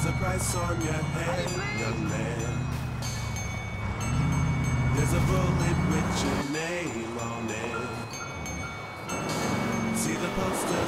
There's a price on your head, young man. There's a bullet with your name on it. See the poster